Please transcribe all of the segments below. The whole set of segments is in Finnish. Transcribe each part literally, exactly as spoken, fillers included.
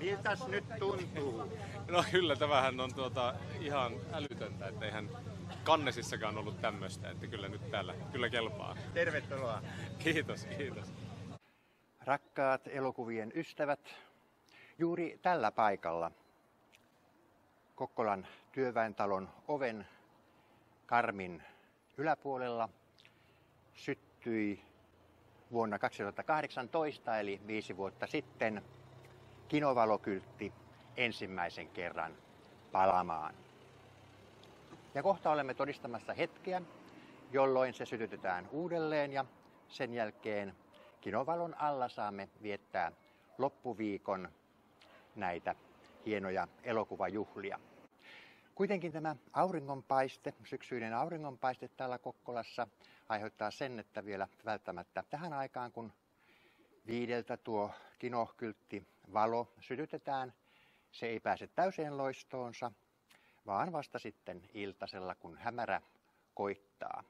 Miltäs nyt tuntuu? No kyllä, tämähän on tuota ihan älytöntä, että eihän Cannesissakaan ollut tämmöistä, että kyllä nyt täällä kyllä kelpaa. Tervetuloa. Kiitos, kiitos. Rakkaat elokuvien ystävät, juuri tällä paikalla Kokkolan työväentalon oven karmin yläpuolella syttyi vuonna kaksituhattakahdeksantoista eli viisi vuotta sitten kinovalokyltti ensimmäisen kerran palamaan. Ja kohta olemme todistamassa hetkeä, jolloin se sytytetään uudelleen ja sen jälkeen kinovalon alla saamme viettää loppuviikon näitä hienoja elokuvajuhlia. Kuitenkin tämä auringonpaiste, syksyinen auringonpaiste täällä Kokkolassa aiheuttaa sen, että vielä välttämättä tähän aikaan, kun viideltä tuo kinokyltti valo sytytetään, se ei pääse täyseen loistoonsa, vaan vasta sitten iltasella, kun hämärä koittaa.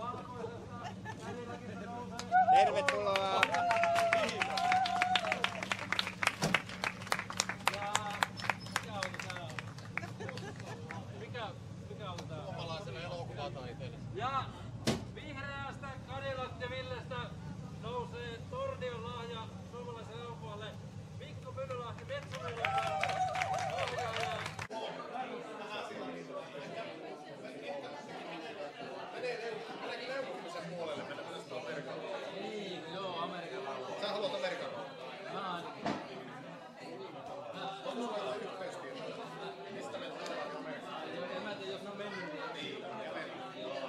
Tervetuloa! Ja vihreästä Cadillac de Villestä nousee Tornion lahja suomalaiselle elokuvalle Mikko Pylylahti Metsurilta. Niin, joo, Amerikan laulu. Sä haluat Amerikan laulu? Mä ainakin. Mistä me tullaan Amerikan? En mä tiedä, jos ne on mennyt. Niin, ja mennään.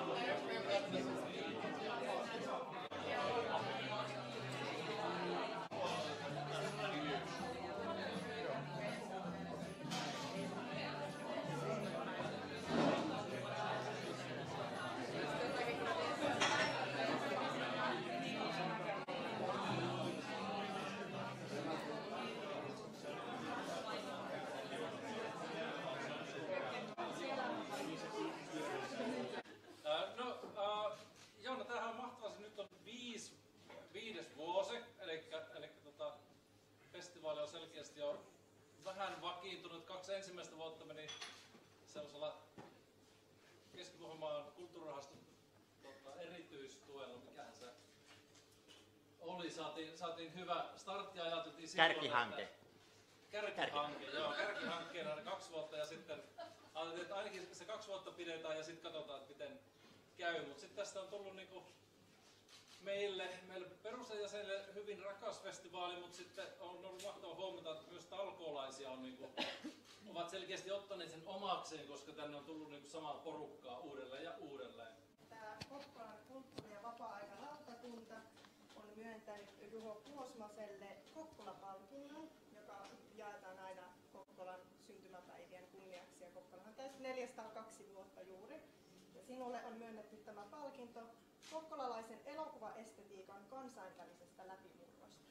Viides vuosi, eli, eli tota, festivaali on selkeästi jo vähän vakiintunut. Kaksi ensimmäistä vuotta meni sellaisella Keskipohjanmaan kulttuurirahaston tota, erityistuella, mikähän se oli. Saatiin, saatiin hyvä startti ja ajateltiin silloin, Kärkihanke. Että, kärkihanke, joo, kärkihankkeena aina kaksi vuotta ja sitten ajateltiin, että ainakin se kaksi vuotta pidetään ja sitten katsotaan, että miten käy. Mutta sitten tästä on tullut niinku Meille, meille perusjäsenille hyvin rakas festivaali, mutta sitten on ollut mahtava huomata, että myös talkoolaisia on, niin kuin, ovat selkeästi ottaneet sen omakseen, koska tänne on tullut niin kuin samaa porukkaa uudelleen ja uudelleen. Tämä Kokkolan kulttuuri- ja vapaa-aikalautakunta on myöntänyt Juho Kuosmaselle Kokkola-palkinnon, joka jaetaan aina Kokkolan syntymäpäivien kunniaksi. Ja Kokkolahan täysi neljäsataakaksi vuotta juuri. Ja sinulle on myönnetty tämä palkinto kokkolalaisen elokuvaestetiikan kansainvälisestä läpimurrosta.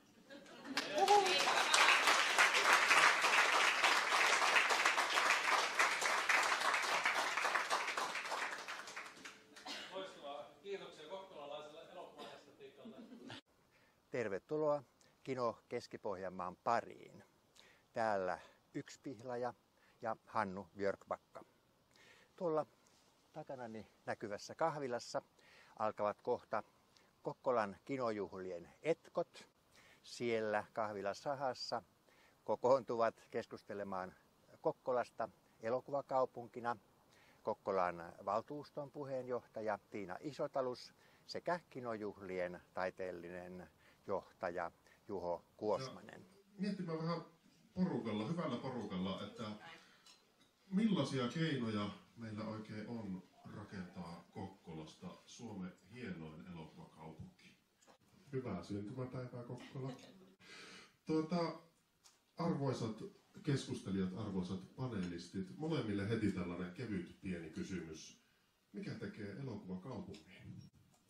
Loistavaa. Kiitoksia kokkolalaiselle elokuvaestetiikalle. Tervetuloa Kino Keskipohjanmaan pariin. Täällä yksi pihlaja ja Hannu Björkbacka. Tuolla takanani näkyvässä kahvilassa alkavat kohta Kokkolan kinojuhlien etkot. Siellä kahvilasahassa kokoontuvat keskustelemaan Kokkolasta elokuvakaupunkina Kokkolan valtuuston puheenjohtaja Tiina Isotalus sekä kinojuhlien taiteellinen johtaja Juho Kuosmanen. Miettimään vähän porukalla, hyvällä porukalla, että millaisia keinoja meillä oikein on rakentaa Kokkolasta Suomen hienoin elokuvakaupunki. Hyvää syntymäpäivää Kokkola. Tuota, arvoisat keskustelijat, arvoisat panelistit, molemmille heti tällainen kevyt pieni kysymys. Mikä tekee elokuvakaupungin?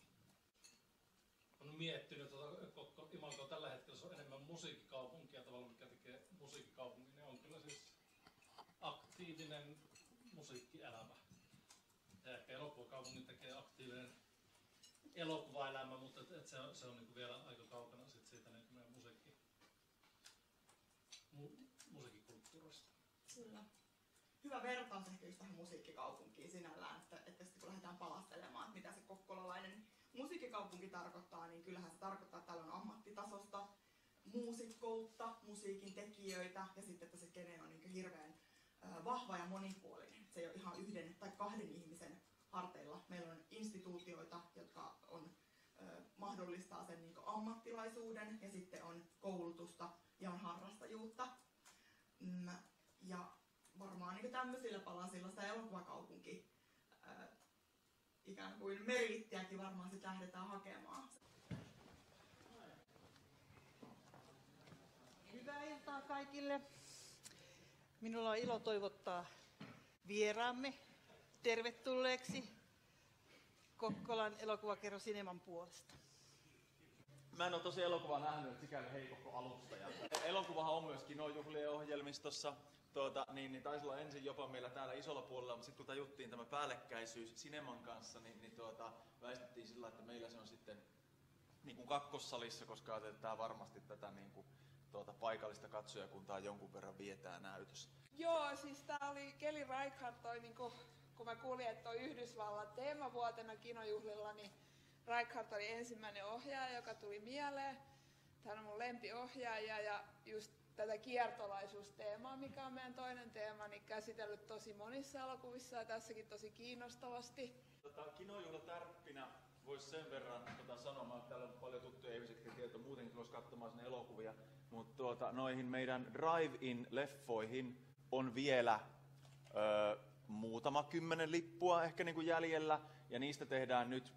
Olen miettinyt, että Imalko tällä hetkellä se on enemmän musiikkikaupunkia tavallaan, mikä tekee musiikkikaupungin. Ne on kyllä siis aktiivinen musiikkielämä. Ja ehkä elokuvakaupungin tekee aktiivinen elokuvaelämä, mutta et, et se on, se on niinku vielä aika kaukana sit siitä niinku meidän musiikki, mu, musiikki Turusta. Kyllä. Hyvä vertaus ehkä just tähän musiikkikaupunkiin sinällään, että, että sitten kun lähdetään palastelemaan, että mitä se kokkolalainen musiikkikaupunki tarkoittaa, niin kyllähän se tarkoittaa, että täällä on ammattitasosta muusikkoutta, musiikin tekijöitä ja sitten, että se skene on niin hirveän äh, vahva ja monipuolinen. Se ei ole ihan yhden tai kahden ihmisen harteilla. Meillä on instituutioita, jotka on, äh, mahdollistaa sen niin ammattilaisuuden ja sitten on koulutusta ja on harrastajuutta. Mm, ja varmaan niin tämmöisillä palasilla sitä elokuvakaupunki äh, ikään kuin merittiäkin varmaan sit lähdetään hakemaan. Hyvää iltaa kaikille. Minulla on ilo toivottaa vieraamme tervetulleeksi Kokkolan elokuvakerho Sineman puolesta. Mä en ole tosi elokuvaa nähnyt, sikäli heikokko alustaja. Elokuvahan on myös Kinojuhlien ohjelmistossa. Tuota, niin, niin taisi olla ensin jopa meillä täällä isolla puolella, mutta sitten kun tajuttiin tämä päällekkäisyys Sineman kanssa, niin, niin tuota, väistettiin sillä, että meillä se on sitten niin kuin kakkossalissa, koska ajatellaan varmasti tätä niin kuin, tuota, paikallista katsojakuntaa jonkun verran vietää näytös. Joo, siis tää oli Kelly Reichardt, toi, niin kun, kun mä kuulin, että toi Yhdysvallan teemavuotena Kinojuhlilla, niin Reichardt oli ensimmäinen ohjaaja, joka tuli mieleen. Hän on mun lempiohjaaja ja just tätä kiertolaisuusteemaa, mikä on meidän toinen teema, niin käsitellyt tosi monissa elokuvissa ja tässäkin tosi kiinnostavasti. Tota, Kinojuhlatärppinä voisi sen verran tota, sanomaan, että täällä on paljon tuttuja ihmisiä, jotka tietää muutenkin tulossa katsomaan sinne elokuvia, mutta tuota, noihin meidän drive-in-leffoihin on vielä ö, muutama kymmenen lippua ehkä niin kuin jäljellä, ja niistä tehdään nyt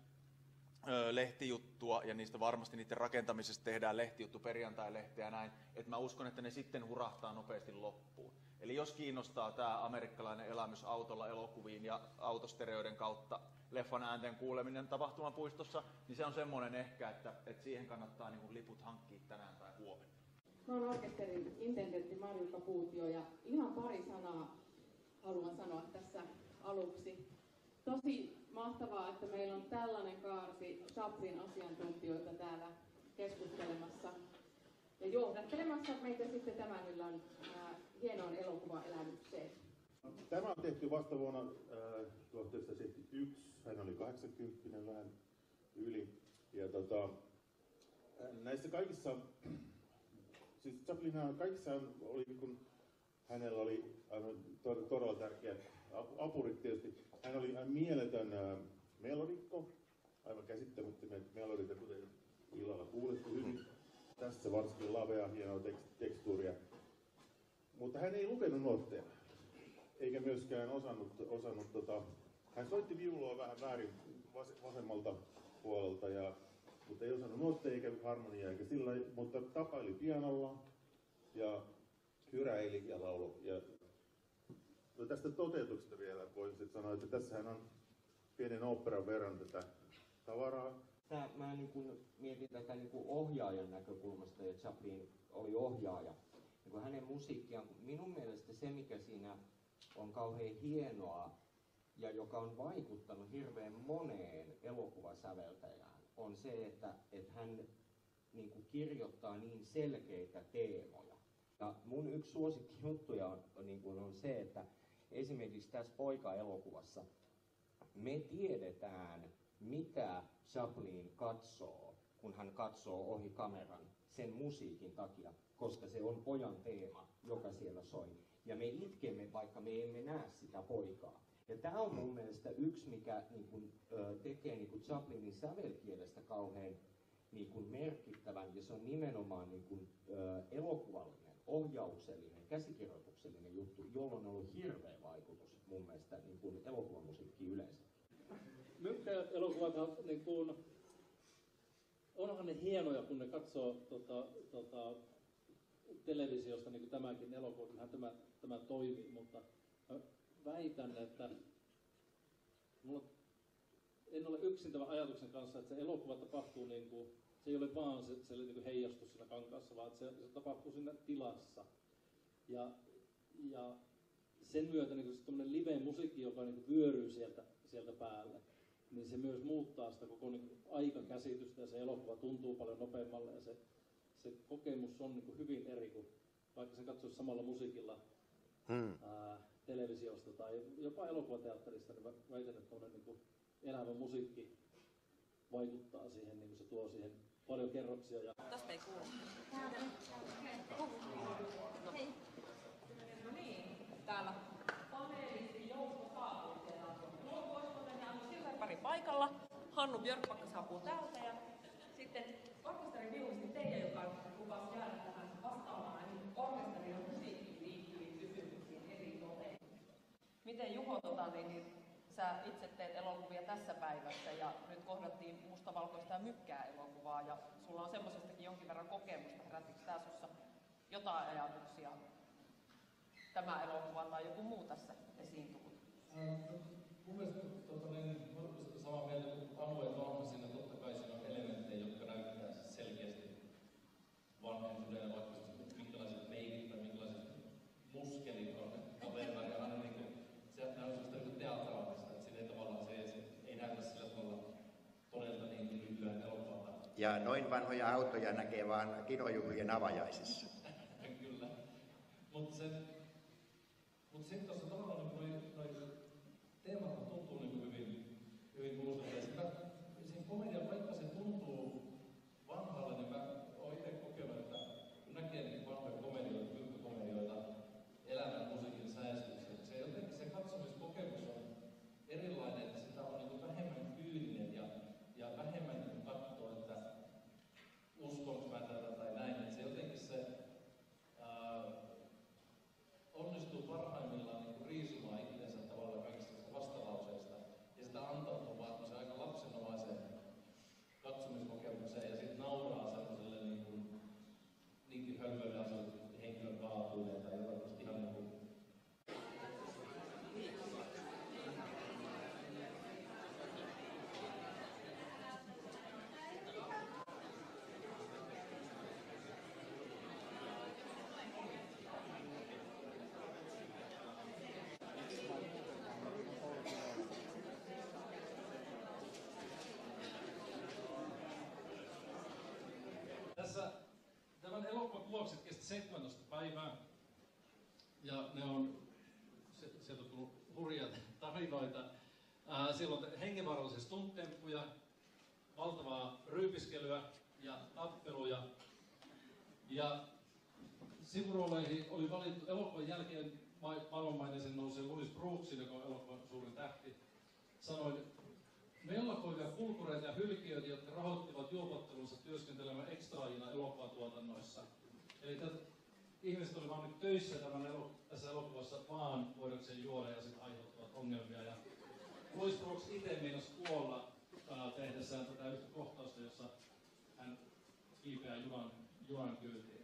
ö, lehtijuttua, ja niistä varmasti niiden rakentamisesta tehdään lehtijuttu, perjantai-lehteä ja näin, että mä uskon, että ne sitten hurahtaa nopeasti loppuun. Eli jos kiinnostaa tämä amerikkalainen elämys autolla elokuviin ja autostereoiden kautta leffan äänten kuuleminen tapahtumapuistossa, niin se on semmoinen ehkä, että, että siihen kannattaa niin kuin liput hankkia tänään tai huomenna. Mä oon orkesterin intendentti Marjukka Puutio ja ihan pari sanaa haluan sanoa tässä aluksi. Tosi mahtavaa, että meillä on tällainen kaarti Chaplin asiantuntijoita täällä keskustelemassa ja johdattelemassa meitä sitten tämän illan ää, hienoon elokuvaelämykseen. Tämä on tehty vasta vuonna äh, tuhatyhdeksänsataaseitsemänkymmentäyksi, hän oli kahdeksankymmentä vähän yli. Ja tota, näissä kaikissa, siis Chaplinhan kaikissa oli, kun hänellä oli aivan todella tärkeä apurit tietysti. Hän oli aivan mieletön äh, melodikko, aivan käsittämättömät melodita, kuten illalla kuulettu hyvin. Tässä varsinkin lavea, hienoa tekstuuria. Mutta hän ei lukenut nuotteja, eikä myöskään osannut, osannut tota, hän soitti viulua vähän väärin vas, vasemmalta puolelta, ja, mutta ei osannut nuotteja eikä harmoniaa, eikä sillä, mutta tapaili pianolla ja hyräili ja laulu. Ja, no tästä toteutuksesta vielä voisin sanoa, että tässähän on pienen oopperan verran tätä tavaraa. Tää, mä niin kun mietin tätä niin kun ohjaajan näkökulmasta, ja Chaplin oli ohjaaja. Niin kun hänen musiikkiaan, minun mielestä se, mikä siinä on kauhean hienoa ja joka on vaikuttanut hirveän moneen elokuvasäveltäjään, on se, että, että hän niin kun kirjoittaa niin selkeitä teemoja. Ja mun yksi suosikkijuttuja on, on, niin kun on se, että esimerkiksi tässä poika-elokuvassa me tiedetään, mitä Chaplin katsoo, kun hän katsoo ohi kameran sen musiikin takia, koska se on pojan teema, joka siellä soi. Ja me itkemme, vaikka me emme näe sitä poikaa. Ja tämä on mun mielestä yksi, mikä niin kun, ö, tekee niin kun Chaplinin sävelkielestä kauhean niin kun merkittävän, ja se on nimenomaan niin kun, ö, elokuvallinen, ohjauksellinen, käsikirjoituksellinen juttu, jolla on ollut hirveä vaikutus mun mielestä niin kun elokuvamusiikkiin yleensä. Mykkäelokuvat, niin kun, onhan ne hienoja, kun ne katsoo tota, tota, televisiosta, niin kuin tämäkin elokuva, kyllähän tämä, tämä toimii, mutta mä väitän, että mulla, en ole yksin tämän ajatuksen kanssa, että se elokuva tapahtuu, niin kuin, se ei ole vaan se, se niin kuin heijastus siinä kankaassa, vaan se, se tapahtuu siinä tilassa. Ja, ja sen myötä niin semmoinen live-musiikki, joka niin kuin vyöryy sieltä, sieltä päälle, niin se myös muuttaa sitä koko niin kuin aikakäsitystä ja se elokuva tuntuu paljon nopeammalle ja se, se kokemus on niin kuin hyvin eri kuin vaikka sen katsoisi samalla musiikilla mm. ää, televisiosta tai jopa elokuvateatterista, niin mä väitän, että tuollainen niin elävä musiikki vaikuttaa siihen, niin se tuo siihen paljon kerroksia. Ja... Tästä ei kuulu. Hei. No niin, täällä paneelisti Jouko saapuu. Siellä on Juho Kuosmanen ja Hannu paikalla. Hannu Björkbacka saapuu täältä ja sitten orkesterin viulisti Teija, joka lupasi jäädä tähän vastaamaan näihin orkesterin ja musiikkiin liittyviin kysymyksiin eri toteen. Miten Juho, tota, niin, niin, sä itse teet elokuvia tässä päivässä ja nyt kohdattiin mustavalkoista ja mykkää elokuvaa ja sulla on semmoisestakin jonkin verran kokemusta. Herättikö tää sussa jotain ajatuksia tämä elokuva tai joku muu tässä esiin tullut? Äh, mun mielestä tota, niin, olen samaa mieltä kuin Anu, että onhan siinä totta kai siinä on elementtejä, jotka näyttää selkeästi vanhemmuuden ja vaikka minkälaiset meikit tai minkälaiset muskelit on kaverilla ja aina niin kuin, se on sellaista niin teatraalista, että siinä ei tavallaan se, se ei näytä sillä tavalla todella niin kuin nykyään elokuvalta. Ja noin vanhoja autoja näkee vaan kinojuhlien avajaisissa. Kyllä. Mutta mut sitten tuossa tavallaan niin noi teemat tuntuu niin hyvin, hyvin uudelta. Siinä komedian, vaikka se tuntuu vanhalle, niin mä oon itse kokenut, että kun näkee niin vanhoja komedioita, kylpykomedioita, elämän musiikin säestyksessä, se jotenkin se katsomiskokemus on erilainen, että sitä on niin vähemmän kyyninen ja, ja vähemmän niin katsoo, että uskonko mä tätä tai näin. Että se jotenkin se ää, onnistuu parhaimmillaan niin riisumaan itsensä tavallaan kaikista vastalauseista ja sitä antautuu vaan se aika lapsenomaiseen katsomiskokemukseen ja sitten nauraa sellaiselle niin kuin, niinkin hölmöille asioille henkilön kaatuille tai jotain ihan niin kuin. Tässä tämän elokuvan kuvaukset kesti seitsemäntoista päivää ja ne on, se, sieltä on tullut hurjia tarinoita. Ää, siellä on hengenvaarallisia stunttemppuja, valtavaa ryypiskelyä ja tappeluja. Ja sivurooleihin oli valittu elokuvan jälkeen maailmanmaineisen nousee Louis Brooksin, joka on elokuvan suurin tähti, sanoi, mellakoivia kulkureita ja hylkiöitä, jotka rahoittivat juopottelunsa työskentelemään ekstraajina elokuvatuotannoissa. Eli tätä, ihmiset olivat vaan nyt töissä tämän elo, tässä elokuvassa vaan voidakseen juoda ja sitten aiheuttavat ongelmia. Ja Louis Brooks itse meinasi kuolla ää, tehdessään tätä yhtä kohtausta, jossa hän kiipeää junan, junan kyytiin.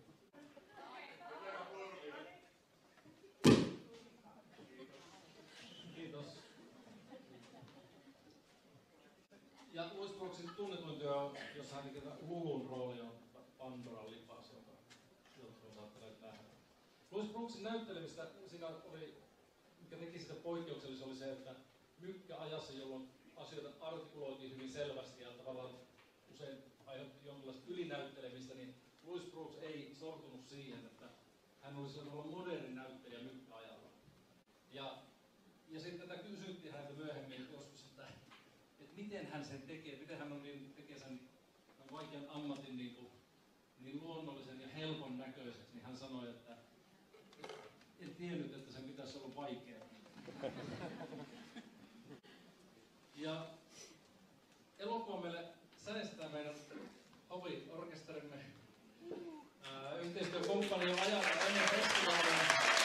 Kiitos. Ja Louis Brooksin tunnetuin työ on, jossa hän tekee Lulun rooli, on Pandoran lipas, joka jotkut saattaneet nähdä. Louis Brooksin näyttelemistä siinä oli, mikä teki sitä poikkeuksellista, oli se, että mykkäajassa, jolloin asioita artikuloitiin hyvin selvästi ja tavallaan usein aiheutti jonkinlaista ylinäyttelemistä, niin Louis Brooks ei sortunut siihen, että hän olisi olla moderni näyttelijä mykkäajalla. Ja, ja sitten tätä kysyttiin häntä myöhemmin joskus, että että miten hän sen tekee, miten hän on niin, tekee sen vaikean ammatin niin, kuin, niin luonnollisen ja helpon näköiseksi, niin hän sanoi, että en tiennyt, että sen pitäisi olla vaikeaa. Ja elokuva meille säestää meidän hovi-orkesterimme yhteistyökumppani on ajalta ennen festivaalia.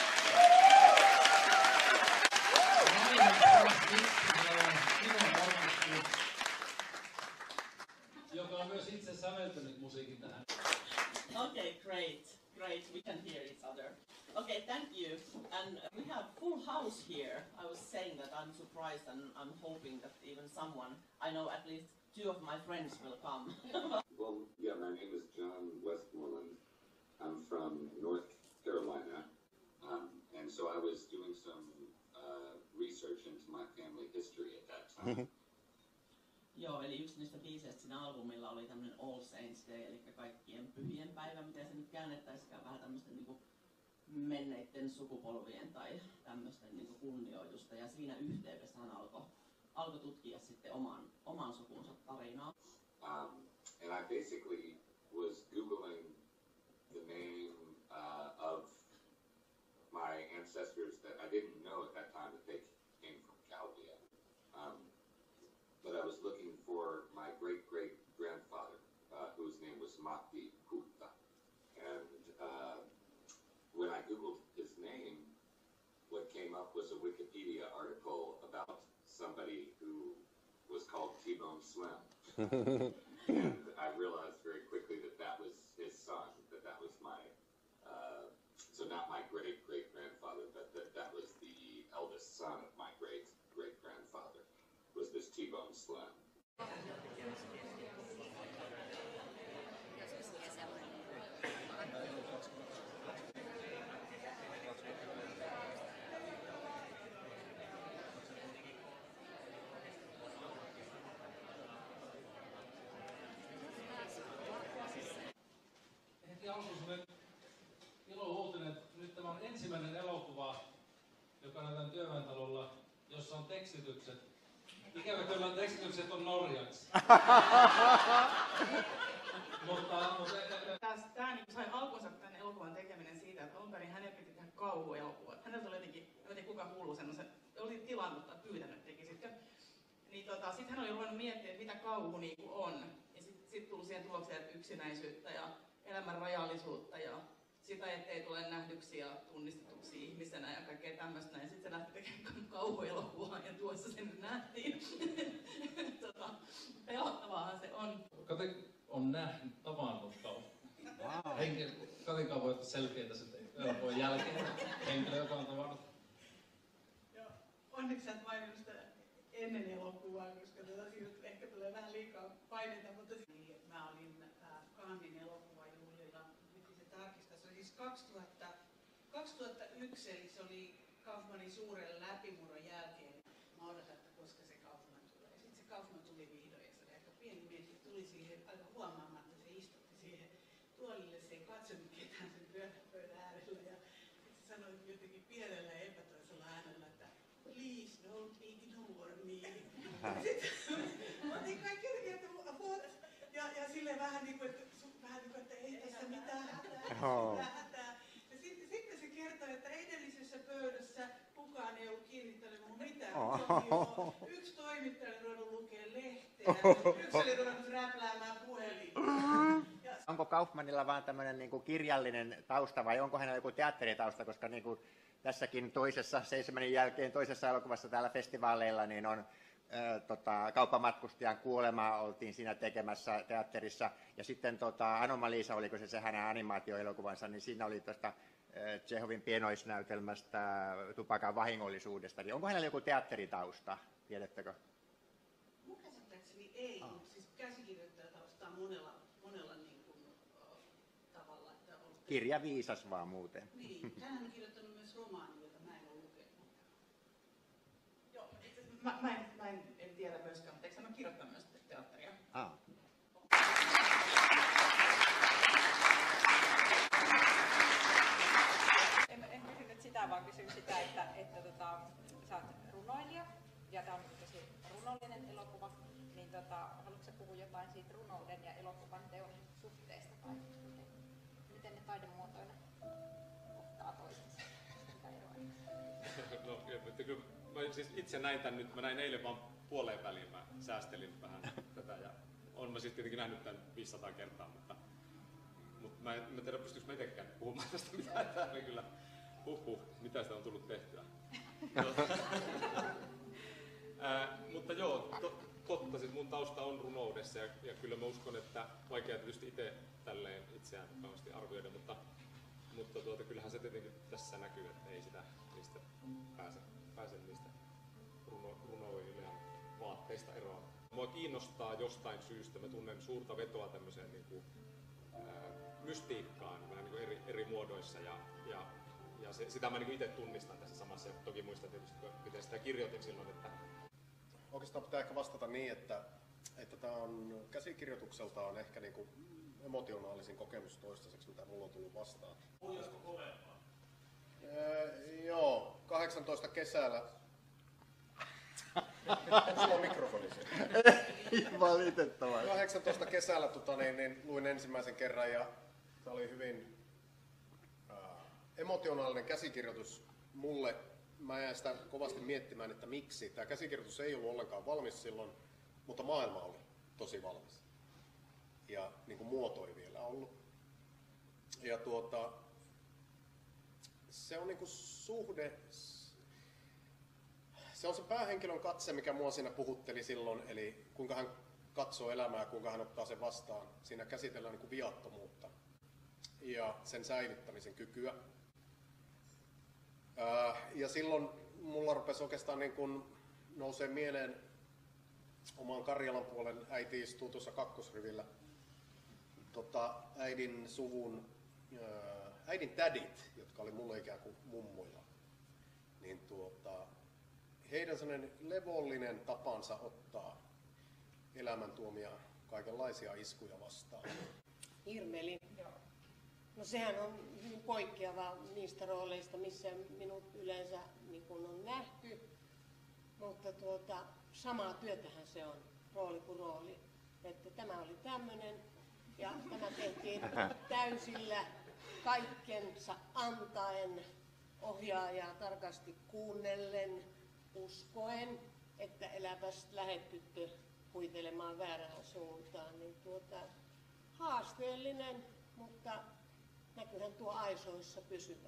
Joka on myös itse säveltänyt musiikin tähän. Okay, great, great. We can hear each other. Okay, thank you. And we have full house here. I was saying that I'm surprised and I'm hoping that even someone, I know at least two of my friends will come. Well, yeah, my name is John Westmoreland. I'm from North Carolina. Um, and so I was doing some uh, research into my family history at that time. Joo, eli yksi niistä biiseistä siinä albumilla oli tämmönen All Saints Day, eli kaikkien pyhien päivä, miten se nyt käännettäisikään vähän tämmöistä niinku menneiden sukupolvien tai tämmöisten niin kuin kunnioitusta, ja siinä yhteydessä hän alkoi alko tutkia sitten oman, oman sukunsa tarinaa. Um, and I basically was Googling the name uh, of my ancestors that I didn't know at that time that they came from Calvia. Um, but I was looking for my great-great-grandfather, uh, whose name was Matti Kutta. And uh, when I Googled his name, what came up was a Wikipedia article about somebody who was called T-Bone Slim. And I realized very quickly that that was his son, that that was my, uh, so not my great-great-grandfather, but that that was the eldest son of my great-great-grandfather, was this T-Bone Slim. Heti alkuun sellainen ilo-uutinen. Nyt tämä on ensimmäinen elokuva, joka näytetään Työväentalolla, jossa on tekstitykset. Ikävä kyllä tekstitykset on norjaksi. mutta, mutta Tämä niin sai alkunsa tämän elokuvan tekeminen siitä, että alun perin hänen piti tehdä kauhuelokuva. Häneltä oli jotenkin, en tiedä kuka kuuluu semmoisen, oli tilannut tai pyytänyt tekisitkö. Niin tota, sitten hän oli ruvennut miettimään, että mitä kauhu niinku on. Ja sitten sit tuli siihen tulokseen, että yksinäisyyttä ja elämän rajallisuutta ja sitä, ettei tule nähdyksi ja tunnistetuksi ihmisenä ja kaikkea tämmöistä. Ja sitten se lähti tekemään kauhuelokuvaa ja tuossa sen nähtiin. tota, pelottavaahan se on. Kati on nähnyt, tavannut kauan. Wow. Katinkaan voi ottaa selfieitä sitten elokuvan jälkeen. Henkilö, joka on tavannut. Joo. Onneksi sä et maininnut sitä ennen elokuvaa, koska tuota, siitä ehkä tulee vähän liikaa paineita. Mutta... Mä olin äh, Cannesin elokuvajuhlilla, piti se tarkistaa. Se oli siis kaksituhatta, kaksituhattayksi, eli se oli Kaufmanin suuren läpimurron jälkeen. Mä odotan, että koska se Kaufman tulee. Sitten se Kaufman tuli vihdoin ja se oli aika pieni mies. Se tuli siihen aika huomaamatta, se istutti siihen tuolille. Se ei katsonut ketään sen pöydän äärellä. Ja se sanoi jotenkin pienellä ja epätoisella äänellä, että please don't ignore me. Sitten otin kaikki jotenkin, että ja, ja silleen vähän niin kuin, että, vähän niin kuin, että ei tässä mitään hätää, Oh. mitään hätää. Ja sitten, sitten se kertoi, että edellisessä pöydässä kukaan ei ollut kiinnittänyt mun mitään. Oh. Yksi toimittaja oli ruvennut lukemaan lehteä, yksi oli ruvennut räpläämään puhelinta. Ja... Onko Kaufmanilla vaan tämmöinen niin kuin kirjallinen tausta vai onko hänellä joku teatteritausta, koska niin kuin tässäkin toisessa seitsemänin jälkeen toisessa elokuvassa täällä festivaaleilla niin on ää, tota, kauppamatkustajan kuolemaa oltiin siinä tekemässä teatterissa ja sitten tota, Anomalisa, oliko se se hänen animaatioelokuvansa, niin siinä oli tuosta Tšehovin pienoisnäytelmästä tupakan vahingollisuudesta, niin onko hänellä joku teatteritausta, tiedättekö? Mun käsittääkseni ei, ah. mutta siis käsikirjoittajatausta monella, monella niin kuin, uh, tavalla. Että on... Kirja viisas vaan muuten. Niin, hän on kirjoittanut myös romaanin, jota mä en ole lukenut. Joo, mä, mä, en, mä en, en tiedä myöskään, mutta eikö hän ole kirjoittanut myös teatteria? Ah. En, en kysy nyt sitä, vaan kysyn sitä, että, että tota, sä oot runoilija ja tämä on tosi runollinen elokuva, niin tota, haluatko sä puhua jotain siitä runouden ja elokuvan teon suhteesta tai miten, miten ne taidemuotoina kohtaa toisensa? Mitä eroa? No, kyllä, mä siis itse näin tän nyt, mä näin eilen vaan puoleen väliin, mä säästelin vähän tätä ja on mä siis tietenkin nähnyt tän viisisataa kertaa, mutta Mutta mä en, mä tiedä, pystyykö mä itsekään puhumaan tästä mitään täällä kyllä. Huhhuh, mitä sitä on tullut tehtyä. Ää, mutta joo, to, totta, siis mun tausta on runoudessa ja, ja kyllä mä uskon, että vaikea tietysti itse tälleen itseään kauheasti arvioida, mutta, mutta tuota, kyllähän se tietenkin tässä näkyy, että ei sitä niistä pääse, pääse niistä runo, runoilijan vaatteista eroon. Mua kiinnostaa jostain syystä, mä tunnen suurta vetoa tämmöiseen niin kuin, ää, mystiikkaan vähän niin kuin eri, eri muodoissa ja, ja, ja se, sitä mä niin kuin itse tunnistan tässä samassa ja toki muistan tietysti, miten sitä kirjoitin silloin, että oikeastaan pitää ehkä vastata niin, että, että tämä on käsikirjoitukseltaan ehkä niin kuin emotionaalisin kokemus toistaiseksi, mitä mulla on tullut vastaan. Puhuisiko kovempaa? Öö, joo, kahdeksantoista kesällä. Sulla on mikrofoni siellä. Ei valitettavasti. kahdeksantoista kesällä tota, niin, niin, luin ensimmäisen kerran ja se oli hyvin äh, emotionaalinen käsikirjoitus mulle. Mä jäin sitä kovasti miettimään, että miksi. Tämä käsikirjoitus ei ollut ollenkaan valmis silloin, mutta maailma oli tosi valmis. Ja niin kuin muoto ei vielä ollut. Ja tuota, se on niin kuin suhde, se on se päähenkilön katse, mikä mua siinä puhutteli silloin, eli kuinka hän katsoo elämää, kuinka hän ottaa sen vastaan. Siinä käsitellään niin kuin viattomuutta ja sen säilyttämisen kykyä. Ja silloin mulla rupesi oikeastaan niin kuin nousee mieleen oman Karjalan puolen, äiti istuu tuossa kakkosrivillä, tota, äidin suvun, äidin tädit, jotka oli mulle ikään kuin mummoja, niin tuota, heidän sellainen levollinen tapansa ottaa elämän tuomia kaikenlaisia iskuja vastaan. Irmeli. No sehän on hyvin poikkeava niistä rooleista, missä minut yleensä niin kun on nähty, mutta tuota, samaa työtähän se on, rooli kuin rooli. Että tämä oli tämmöinen ja tämä tehtiin täysillä kaikkensa antaen, ohjaajaa tarkasti kuunnellen, uskoen, että eläpäs lähet tyttö huitelemaan väärään suuntaan. Niin tuota, haasteellinen, mutta näkyyhän tuo aisoissa pysyvän.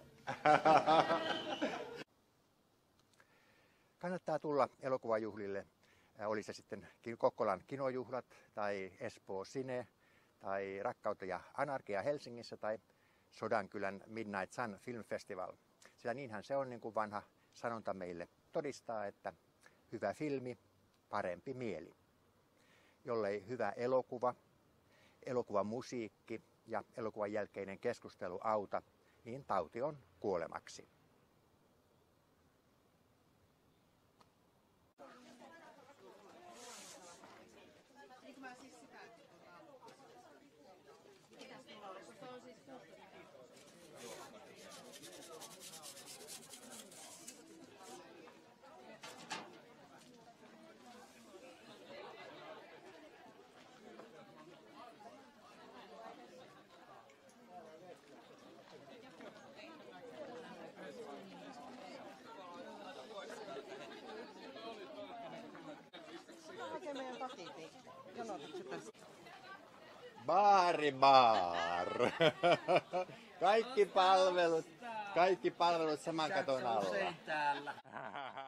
Kannattaa tulla elokuvajuhlille, oli se sitten Kokkolan Kinojuhlat tai Espoo Cine tai Rakkautta ja Anarkia Helsingissä tai Sodankylän Midnight Sun Film Festival. Sillä niinhän se on, niin kuin vanha sanonta meille todistaa, että hyvä filmi, parempi mieli. Jollei hyvä elokuva, elokuvan musiikki ja elokuvan jälkeinen keskustelu auta, niin tauti on kuolemaksi. Baari baar. Kaikki palvelut, kaikki palvelut saman katon alla.